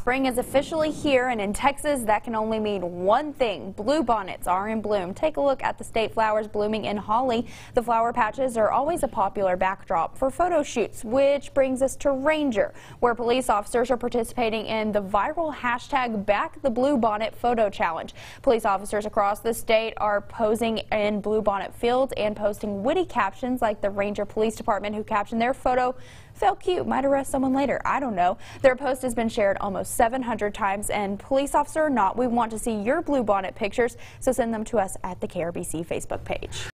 Spring is officially here, and in Texas, that can only mean one thing. Bluebonnets are in bloom. Take a look at the state flowers blooming in Holly. The flower patches are always a popular backdrop for photo shoots, which brings us to Ranger, where police officers are participating in the viral hashtag #BackTheBlueBonnet photo challenge. Police officers across the state are posing in bluebonnet fields and posting witty captions like the Ranger Police Department, who captioned their photo, "Felt cute, might arrest someone later, I don't know." Their post has been shared almost 700 times, and police officer or not, we want to see your bluebonnet pictures, so send them to us at the KRBC Facebook page.